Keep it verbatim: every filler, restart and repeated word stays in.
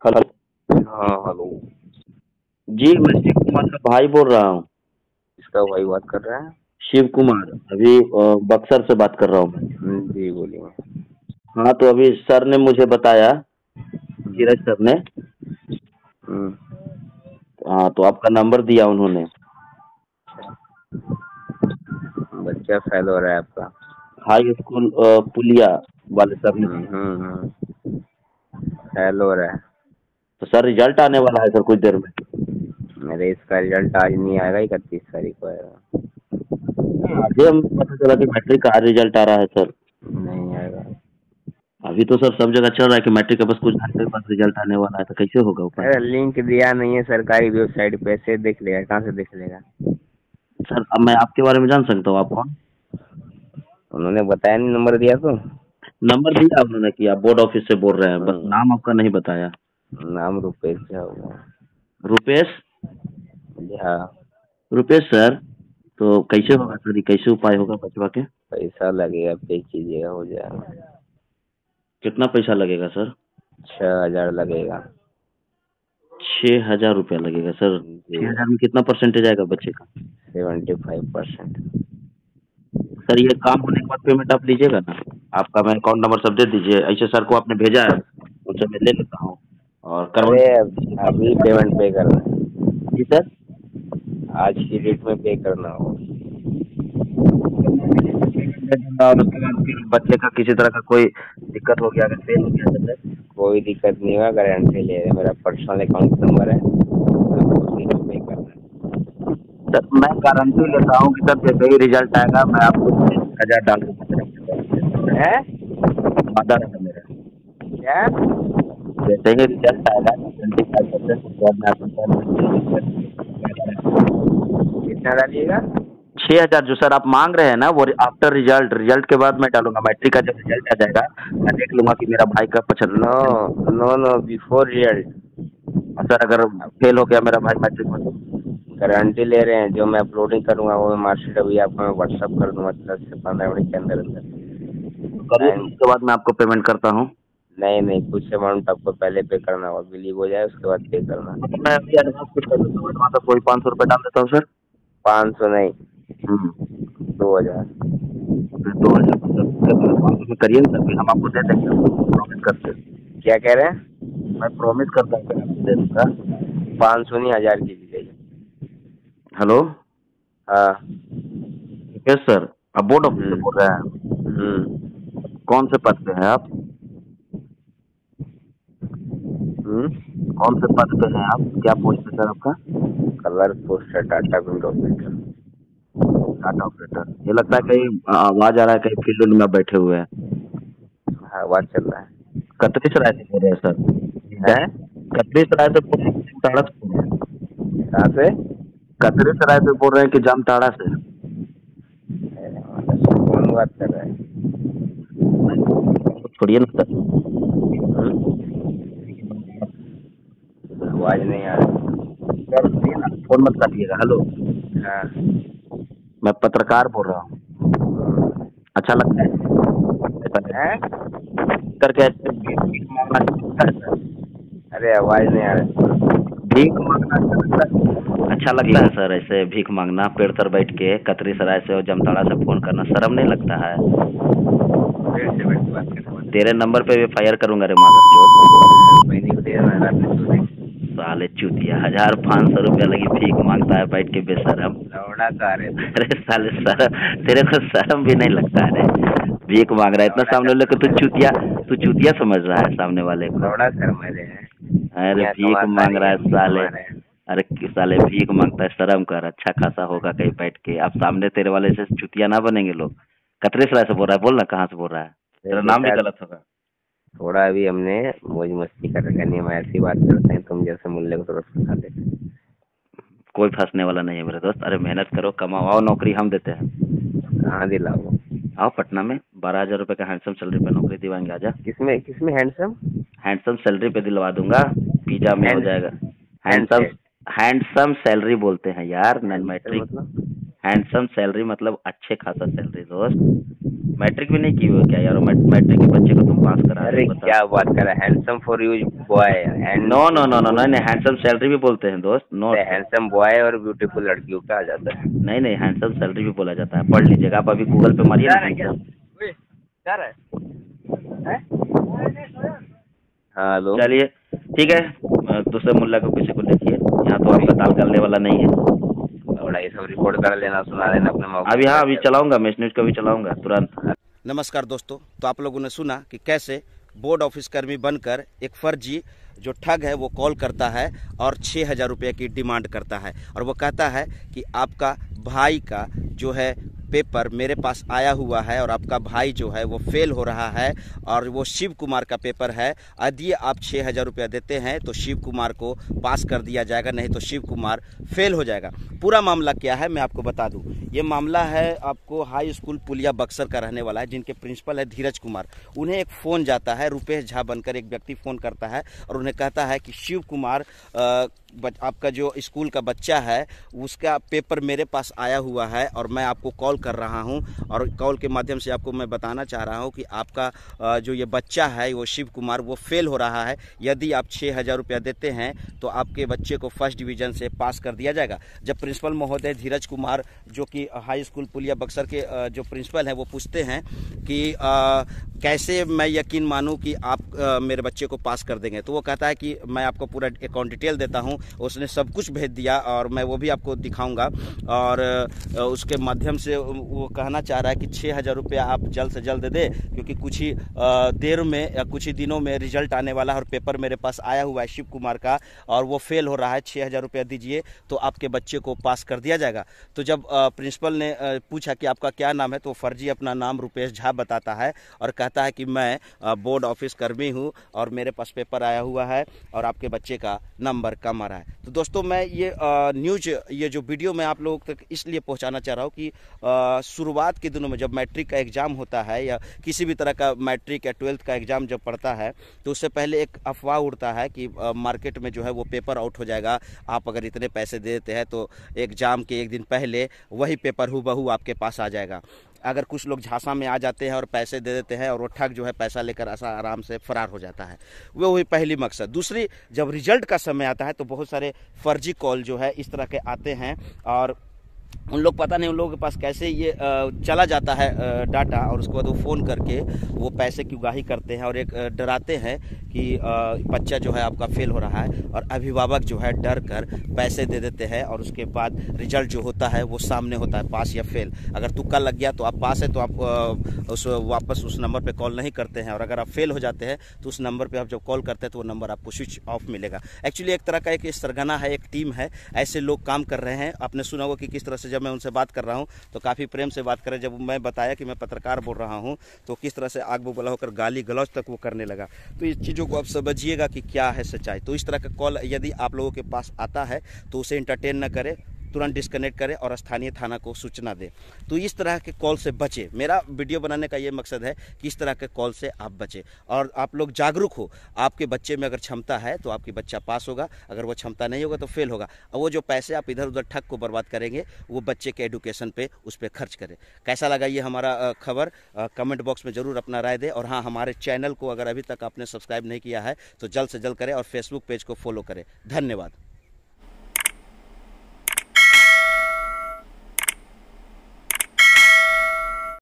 Hello. हाँ hello. जी, मैं शिव कुमार का भाई बोल रहा हूँ। किसका भाई बात कर रहे हैं? शिव कुमार, अभी अ, बक्सर से बात कर रहा हूँ मैं। हम्म, जी बोलिए। हाँ, तो अभी सर ने मुझे बताया, धीरज सर ने। हम्म, हाँ, तो आपका नंबर दिया उन्होंने। बच्चा फेल हो रहा है आपका। हाई स्कूल अ, पुलिया वाले सर ने हम्म दिया। हम्म हम्म, फेल हो रहा है। तो सर, रिजल्ट आने वाला है सर कुछ देर में। मेरे इसका रिजल्ट आज नहीं आएगा, इकतीस तारीख को आएगा। आज ही हम पता चला कि मैट्रिक का आज रिजल्ट आ रहा है सर। नहीं आएगा। अभी तो सर सब जगह चल रहा है कि मैट्रिक का बस कुछ घंटे बाद रिजल्ट आने वाला है, तो कैसे होगा उपाय? अरे लिंक दिया नहीं है सरकारी वेबसाइट पे, से देख लेगा, कहाँ से देख लेगा? सर, अब मैं आपके बारे में जान सकता हूँ, आप कौन? उन्होंने बताया नहीं, नंबर दिया तो। नंबर दिया उन्होंने कि आप बोर्ड ऑफिस से बोल रहे हैं, बस हम्म, नाम आपका नहीं बताया। नाम रुपेश झा होगा। रुपेश। जी हाँ। रुपेश सर, तो कैसे होगा हम्म, सर, ये कैसे उपाय होगा बचवा के? पैसा लगेगा, पे कीजिएगा, हो जाएगा। कितना पैसा लगेगा सर? छह हजार लगेगा। छः हजार रुपया लगेगा सर। जी, छः हजार में कितना परसेंटेज आएगा बच्चे का? Seventy five percent. सर, ये काम होने के बाद पेमेंट आप लीजिएगा ना? आपका मैं अकाउंट नंबर सब दे दीजिए, ऐसे सर को आपने भेजा है, उनसे मैं ले लेता हूँ और करवा अरे दीजिए काम अभी से। पेमेंट पे करना है। जी सर। आज की डेट में पे करना होगा। दे दूंगा और उसके बाद फिर बच्चे का किसी तरह का कोई दिक्कत हो गया, अगर फेल हो गया तो सर? कोई दिक्कत नहीं होगा, गारंटी ले रहे हैं। मेरा पर्सनल अकाउंट नंबर है, आपको उसी पे पे करना है। सर, मैं गारंटी लेता हूँ कि सर जैसे ही रिजल्ट आएगा मैं आपको एक हजार डाल दूंगा मेरे अकाउंट में, समझे? है वादा रहा मेरा। क्या? जैसे ही रिजल्ट आएगा ट्वेंटी फाइव परसेंट उसके बाद मैं आपके अकाउंट में भेज दूंगा, वादा रहा मेरा। कितना डालिएगा? छह हजार जो सर आप मांग रहे हैं ना, वो आफ्टर रिजल्ट, रिजल्ट के बाद मैं डालूंगा। मैट्रिक का जब रिजल्ट आ जाएगा, मैं देख लूंगा कि मेरा भाई का पचहत्तर no percent. No no, before result. Sir, अगर फेल हो गया मेरा भाई मैट्रिक में तो? गारंटी ले रहे हैं, जो मैं अपलोडिंग करूंगा वो मार्कशीट अभी आपको मैं व्हाट्सअप कर दूंगा दस से पंद्रह मिनट के अंदर तो अंदर। करिए सर, टाइम उसके बाद मैं आपको पेमेंट करता हूँ। नहीं नहीं, कुछ अमाउंट आपको पहले पे करना होगा, बिलीव हो जाए उसके बाद पे करना। तो मैं अभी एडवांस कुछ कर देता हूँ, एडवांस आप कोई पाँच सौ रुपये डाल देता हूँ सर। पाँच सौ नहीं, हम्म। दो हजार। फिर दो हजार मतलब दिक्कत नहीं है, पाँच सौ में करिए ना सर, फिर हम आपको दे देंगे, हम प्रॉमिस करते हैं। क्या कह रहे हैं? मैं प्रॉमिस करता हूँ सर, आपको दे दूंगा। पाँच सौ नहीं, हजार की दीजिए। हेलो। हाँ। यस सर, आप बोर्ड ऑफिस से हम्म बोल रहे हैं? हम्म कौन से पद पे हैं आप? हम्म कौन से पद पे हैं आप, क्या पोस्ट है सर आपका? Colour poster, Tata window operator. Data operator. ये लगता है कहीं आ- आवाज आ रहा है, कहीं फील्ड में आप बैठे हुए हैं। हाँ, आवाज चल रहा कतरी सराय से बोल रहे हैं सर? है। जम हैं? कतरी सराय से बोल रहे हैं कि जामताड़ा से बोल रहे हैं? कहाँ से? कतरी सराय से बोल रहे हैं कि जामताड़ा से? कौन बात कर रहा है? तो छोड़िए ना सर। हम्म? आवाज नहीं आ रही। सर सुनिए ना, फोन मत काटिएगा। हेलो। हाँ। मैं पत्रकार बोल रहा हूँ। अच्छा लगता है ऐसा हैं? करके? करके ऐसे भीख भीख मांगना अच्छा लगता है सर? अरे आवाज नहीं आ रही। भीख मांगना अच्छा लगता है? अच्छा लगता है सर ऐसे भीख मांगना, पेड़ तर बैठ के कतरी सराय से और जमताड़ा से फोन करना, शर्म नहीं लगता है? फिर से बैठ के बात करना। तेरे नंबर पे भी एफ आई आर करूंगा रे माधर चौथ। मैंने को दे रहा है, रात में सो नहीं। साले चूतिया, हजार पाँच सौ रुपया लगी भीख मांगता है बैठ के बेशरम। लौड़ा का रहे थे। अरे साले शर्म, तेरे को शर्म भी नहीं लगता है रे? भीख मांग रहा है इतना लौड़ा का सामने वाले को, तू शर्म है। चूतिया, तू चूतिया समझ रहा है सामने वाले को? लौड़ा शर्म है रे। अरे यहाँ भीख कमाता मांग नहीं रहा है, है हम भी साले। कमा रहे हैं। अरे कि साले भीख मांगता है, शर्म कर, अच्छा खासा होगा कहीं बैठ के। अब सामने तेरे वाले से चुतिया ना बनेंगे लोग। कतरे सराय से बोल रहा है, बोल ना कहाँ से बोल रहा है? अरे तेरा नाम भी बेटा, गलत होगा। थोड़ा अभी हमने मौज मस्ती कर रखा नहीं, हम ऐसी बात करते हैं, तुम जैसे मुल्ले को थोड़ा फंसा देते हैं। कोई फंसने वाला नहीं है मेरे दोस्त। अरे मेहनत करो, कमाओ, आओ नौकरी हम देते हैं। कहाँ दिलाओ? आओ पटना में, बारह हजार रुपये का हैंडसम सैलरी पे नौकरी दिलवाएंगे, आजा। किसमें किसमें हैंडसम? हैंडसम सैलरी पे दिलवा दूंगा। पिज्जा में हो हैंड जाएगा। Hand handsome. Set. Handsome salary बोलते हैं यार, नन हैंड सेट मैट्रिक। मतलब? हैंडसम सैलरी मतलब अच्छे खासा सैलरी दोस्त। मैट्रिक भी नहीं की हुई क्या यार? मै- मैट्रिक के बच्चे को तुम पास करा रहे अरे हो, बता। क्या बात कर रहा है, handsome for you boy and no no no no beautiful. नहीं नहीं, हैंडसम सैलरी भी बोलते हैं दोस्त, नोट। हैंडसम बॉय और ब्यूटीफुल लड़कियों का आ जाता है। नहीं नहीं, हैंडसम सैलरी भी बोला जाता है, पढ़ लीजिएगा आप, अभी गूगल पे मारिए ना हैंडसम। हाँ हेलो। चलिए ठीक है, अ, दूसरे मुल्ला को किसी को देखिए, यहाँ तो आपका दाल गलने वाला नहीं है। थोड़ा ये सब रिकॉर्ड कर लेना, सुना लेना अपने मौके अभी पे हाँ, अभी बैठे। चलाऊंगा, मैं इस न्यूज का भी चलाऊंगा तुरंत। नमस्कार दोस्तों, तो आप लोगों ने सुना कि कैसे बोर्ड ऑफिस कर्मी बनकर एक फर्जी जो ठग है वो कॉल करता है और छः हज़ार रुपये की डिमांड करता है, और वो कहता है कि आपका भाई का जो है पेपर मेरे पास आया हुआ है और आपका भाई जो है वो फेल हो रहा है, और वो शिव कुमार का पेपर है। यदि आप छः हज़ार रुपया देते हैं तो शिव कुमार को पास कर दिया जाएगा, नहीं तो शिव कुमार फेल हो जाएगा। पूरा मामला क्या है मैं आपको बता दूं। ये मामला है आपको हाई स्कूल पुलिया बक्सर का रहने वाला है, जिनके प्रिंसिपल है धीरज कुमार। उन्हें एक फ़ोन जाता है, रुपेश झा बनकर एक व्यक्ति फ़ोन करता है और उन्हें कहता है कि शिव कुमार आ, आपका जो स्कूल का बच्चा है उसका पेपर मेरे पास आया हुआ है और मैं आपको कॉल कर रहा हूं, और कॉल के माध्यम से आपको मैं बताना चाह रहा हूं कि आपका जो ये बच्चा है वो शिव कुमार वो फेल हो रहा है। यदि आप छः हज़ार रुपया देते हैं तो आपके बच्चे को फर्स्ट डिवीज़न से पास कर दिया जाएगा। जब प्रिंसिपल महोदय धीरज कुमार जो कि हाई स्कूल पुलिया बक्सर के जो प्रिंसिपल हैं वो पूछते हैं कि आ, कैसे मैं यकीन मानूं कि आप आ, मेरे बच्चे को पास कर देंगे, तो वो कहता है कि मैं आपको पूरा अकाउंट डिटेल देता हूं। उसने सब कुछ भेज दिया और मैं वो भी आपको दिखाऊंगा, और उसके माध्यम से वो कहना चाह रहा है कि छः हज़ार रुपया आप जल्द से जल्द दे दें, क्योंकि कुछ ही देर में या कुछ ही दिनों में रिजल्ट आने वाला है और पेपर मेरे पास आया हुआ है शिव कुमार का और वो फेल हो रहा है। छः हज़ार रुपया दीजिए तो आपके बच्चे को पास कर दिया जाएगा। तो जब प्रिंसिपल ने पूछा कि आपका क्या नाम है, तो फर्जी अपना नाम रुपेश झा बताता है और कहता है कि मैं बोर्ड ऑफिस कर्मी हूँ और मेरे पास पेपर आया हुआ है और आपके बच्चे का नंबर कम आ रहा है। तो दोस्तों मैं ये न्यूज ये जो वीडियो मैं आप लोगों तक इसलिए पहुंचाना चाह रहा हूं कि शुरुआत के दिनों में जब मैट्रिक का एग्ज़ाम होता है या किसी भी तरह का मैट्रिक या ट्वेल्थ का एग्ज़ाम जब पड़ता है तो उससे पहले एक अफवाह उड़ता है कि मार्केट में जो है वो पेपर आउट हो जाएगा। आप अगर इतने पैसे दे देते हैं तो एग्ज़ाम के एक दिन पहले वही पेपर हूबहू आपके पास आ जाएगा। अगर कुछ लोग झांसा में आ जाते हैं और पैसे दे देते हैं और वो ठग जो है पैसा लेकर ऐसा आराम से फरार हो जाता है, वो वही पहली मकसद। दूसरी, जब रिजल्ट का समय आता है तो बहुत सारे फर्जी कॉल जो है इस तरह के आते हैं और उन लोग पता नहीं उन लोगों के पास कैसे ये चला जाता है डाटा, और उसके बाद वो फ़ोन करके वो पैसे की उगाही करते हैं और एक डराते हैं कि बच्चा जो है आपका फेल हो रहा है, और अभिभावक जो है डर कर पैसे दे देते हैं और उसके बाद रिजल्ट जो होता है वो सामने होता है, पास या फेल। अगर तुक्का लग गया तो आप पास है तो आप उस वापस उस नंबर पे कॉल नहीं करते हैं, और अगर आप फेल हो जाते हैं तो उस नंबर पे आप जब कॉल करते हैं तो वो नंबर आपको स्विच ऑफ मिलेगा। एक्चुअली एक तरह का एक सरगना है, एक टीम है, ऐसे लोग काम कर रहे हैं। आपने सुना होगा कि किस तरह से जब मैं उनसे बात कर रहा हूं तो काफ़ी प्रेम से बात करें। जब मैं बताया कि मैं पत्रकार बोल रहा हूं तो किस तरह से आग बबूला होकर गाली गलौज तक वो करने लगा। तो इस चीज़ों को आप समझिएगा कि क्या है सच्चाई। तो इस तरह का कॉल यदि आप लोगों के पास आता है तो उसे इंटरटेन न करें, तुरंत डिस्कनेक्ट करें और स्थानीय थाना को सूचना दें। तो इस तरह के कॉल से बचें। मेरा वीडियो बनाने का ये मकसद है कि इस तरह के कॉल से आप बचें और आप लोग जागरूक हो। आपके बच्चे में अगर क्षमता है तो आपकी बच्चा पास होगा, अगर वो क्षमता नहीं होगा तो फेल होगा। और वो जो पैसे आप इधर उधर ठग को बर्बाद करेंगे वो बच्चे के एडुकेशन पे उस पर खर्च करें। कैसा लगा ये हमारा खबर, कमेंट बॉक्स में ज़रूर अपना राय दें। और हाँ, हमारे चैनल को अगर अभी तक आपने सब्सक्राइब नहीं किया है तो जल्द से जल्द करें और फेसबुक पेज को फॉलो करें। धन्यवाद।